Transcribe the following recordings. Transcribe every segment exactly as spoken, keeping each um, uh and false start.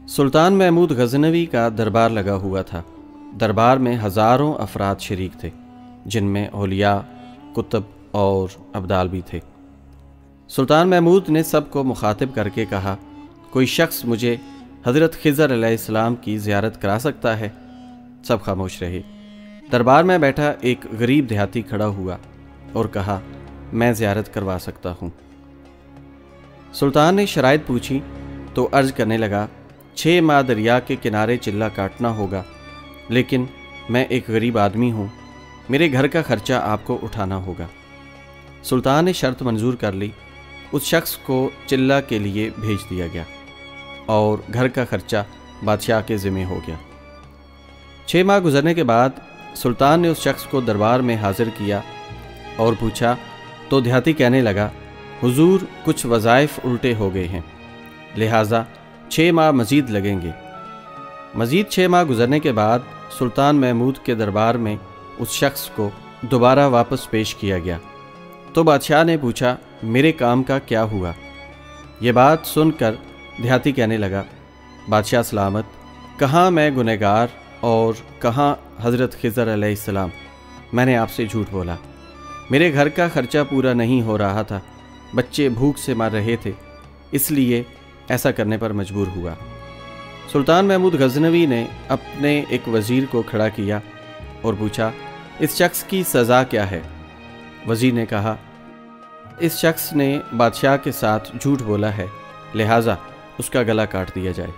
سلطان محمود غزنوی کا دربار لگا ہوا تھا۔ دربار میں ہزاروں افراد شریک تھے، جن میں اولیاء، کتب اور ابدال بھی تھے۔ سلطان محمود نے سب کو مخاطب کر کے کہا، کوئی شخص مجھے حضرت خضر علیہ السلام کی زیارت کرا سکتا ہے؟ سب خاموش رہے۔ دربار میں بیٹھا ایک غریب دیہاتی کھڑا ہوا اور کہا، میں زیارت کروا سکتا ہوں۔ سلطان نے شرائط پوچھی تو عرض کرنے لگا، چھ ماہ دریا کے کنارے چلہ کاٹنا ہوگا، لیکن میں ایک غریب آدمی ہوں، میرے گھر کا خرچہ آپ کو اٹھانا ہوگا۔ سلطان نے شرط منظور کر لی۔ اس شخص کو چلہ کے لیے بھیج دیا گیا اور گھر کا خرچہ بادشاہ کے ذمہ ہو گیا۔ چھ ماہ گزرنے کے بعد سلطان نے اس شخص کو دربار میں حاضر کیا اور پوچھا تو دیہاتی کہنے لگا، حضور کچھ وظائف الٹے ہو گئے ہیں، لہٰذا چھ ماہ مزید لگیں گے۔ مزید چھ ماہ گزرنے کے بعد سلطان محمود کے دربار میں اس شخص کو دوبارہ واپس پیش کیا گیا تو بادشاہ نے پوچھا، میرے کام کا کیا ہوا؟ یہ بات سن کر دیہاتی کہنے لگا، بادشاہ سلامت، کہاں میں گنہگار اور کہاں حضرت خضر علیہ السلام، میں نے آپ سے جھوٹ بولا، میرے گھر کا خرچہ پورا نہیں ہو رہا تھا، بچے بھوک سے مر رہے تھے، اس لیے ایسا کرنے پر مجبور ہوا۔ سلطان محمود غزنوی نے اپنے ایک وزیر کو کھڑا کیا اور پوچھا، اس شخص کی سزا کیا ہے؟ وزیر نے کہا، اس شخص نے بادشاہ کے ساتھ جھوٹ بولا ہے، لہٰذا اس کا گلا کاٹ دیا جائے۔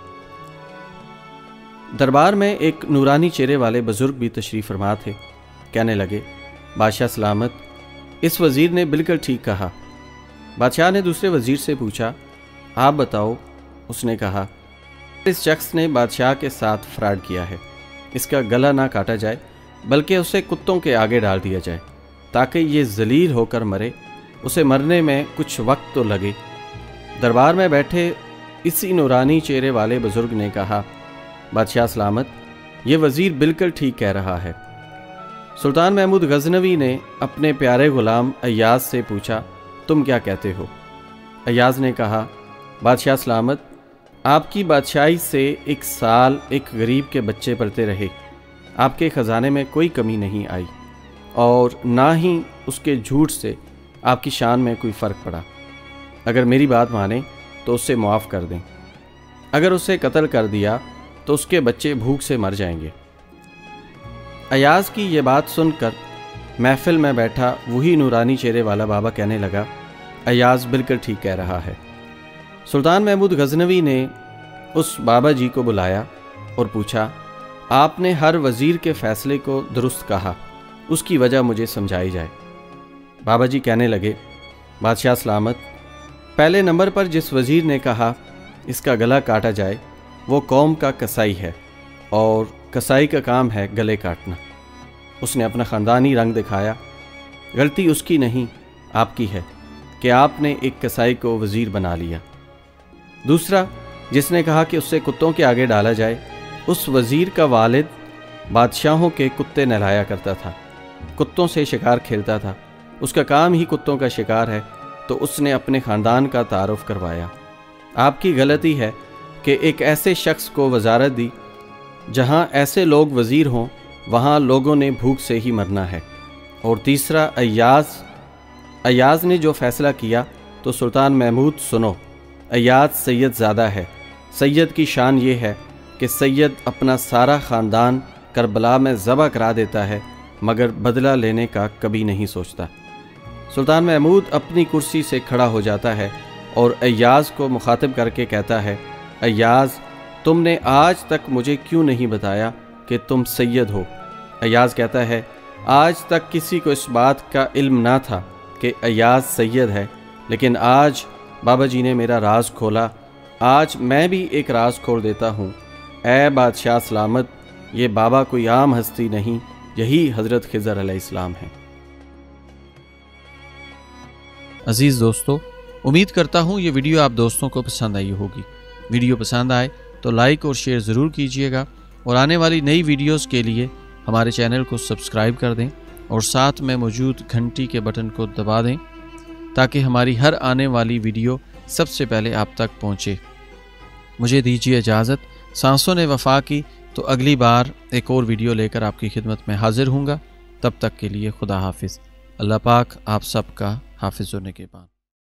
دربار میں ایک نورانی چہرے والے بزرگ بھی تشریف فرما تھے۔ کہنے لگے، بادشاہ سلامت، اس وزیر نے بالکل ٹھیک کہا۔ بادشاہ نے دوسرے وزیر سے پوچھا، آپ بتاؤ۔ اس نے کہا، اس شخص نے بادشاہ کے ساتھ فراڈ کیا ہے، اس کا گلا نہ کاٹا جائے بلکہ اسے کتوں کے آگے ڈال دیا جائے تاکہ یہ ذلیل ہو کر مرے، اسے مرنے میں کچھ وقت تو لگے۔ دربار میں بیٹھے اسی نورانی چہرے والے بزرگ نے کہا، بادشاہ سلامت، یہ وزیر بالکل ٹھیک کہہ رہا ہے۔ سلطان محمود غزنوی نے اپنے پیارے غلام ایاز سے پوچھا، تم کیا کہتے ہو؟ ایاز نے کہا، بادشاہ سلامت، آپ کی بادشاہی سے ایک سال ایک غریب کے بچے پلتے رہے، آپ کے خزانے میں کوئی کمی نہیں آئی اور نہ ہی اس کے جھوٹ سے آپ کی شان میں کوئی فرق پڑا۔ اگر میری بات مانیں تو اسے معاف کر دیں، اگر اسے قتل کر دیا تو اس کے بچے بھوک سے مر جائیں گے۔ ایاز کی یہ بات سن کر محفل میں بیٹھا وہی نورانی چہرے والا بابا کہنے لگا، ایاز بالکل ٹھیک کہہ رہا ہے۔ سلطان محمود غزنوی نے اس بابا جی کو بلایا اور پوچھا، آپ نے ہر وزیر کے فیصلے کو درست کہا، اس کی وجہ مجھے سمجھائی جائے۔ بابا جی کہنے لگے، بادشاہ سلامت، پہلے نمبر پر جس وزیر نے کہا اس کا گلا کاٹا جائے وہ قوم کا کسائی ہے، اور کسائی کا کام ہے گلے کاٹنا۔ اس نے اپنا خاندانی رنگ دکھایا۔ غلطی اس کی نہیں، آپ کی ہے کہ آپ نے ایک کسائی کو وزیر بنا لیا۔ دوسرا، جس نے کہا کہ اسے کتوں کے آگے ڈالا جائے، اس وزیر کا والد بادشاہوں کے کتے نہلایا کرتا تھا، کتوں سے شکار کھیلتا تھا، اس کا کام ہی کتوں کا شکار ہے، تو اس نے اپنے خاندان کا تعارف کروایا۔ آپ کی غلطی ہے کہ ایک ایسے شخص کو وزارت دی جہاں ایسے لوگ وزیر ہوں، وہاں لوگوں نے بھوک سے ہی مرنا ہے۔ اور تیسرا، ایاز ایاز نے جو فیصلہ کیا تو سلطان محمود سنو، ایاز سید زادہ ہے۔ سید کی شان یہ ہے کہ سید اپنا سارا خاندان کربلا میں ذبح کرا دیتا ہے مگر بدلہ لینے کا کبھی نہیں سوچتا۔ سلطان محمود اپنی کرسی سے کھڑا ہو جاتا ہے اور ایاز کو مخاطب کر کے کہتا ہے، ایاز، تم نے آج تک مجھے کیوں نہیں بتایا کہ تم سید ہو؟ ایاز کہتا ہے، آج تک کسی کو اس بات کا علم نہ تھا کہ ایاز سید ہے، لیکن آج بابا جی نے میرا راز کھولا، آج میں بھی ایک راز کھول دیتا ہوں۔ اے بادشاہ سلامت، یہ بابا کوئی عام ہستی نہیں، یہی حضرت خضر علیہ السلام ہیں۔ عزیز دوستو، امید کرتا ہوں یہ ویڈیو آپ دوستوں کو پسند آئی ہوگی۔ ویڈیو پسند آئے تو لائک اور شیئر ضرور کیجیے گا، اور آنے والی نئی ویڈیوز کے لیے ہمارے چینل کو سبسکرائب کر دیں اور ساتھ میں موجود گھنٹی کے بٹن کو دبا دیں تاکہ ہماری ہر آنے والی ویڈیو سب سے پہلے آپ تک پہنچے۔ مجھے دیجیے اجازت، सांसों ने वफा की, तो अगली बार एक और वीडियो लेकर आपकी खिदमत में हाजिर हूँगा। तब तक के लिए खुदा हाफिज़। अल्लाह पाक आप सबका हाफिज़ व निगहबान।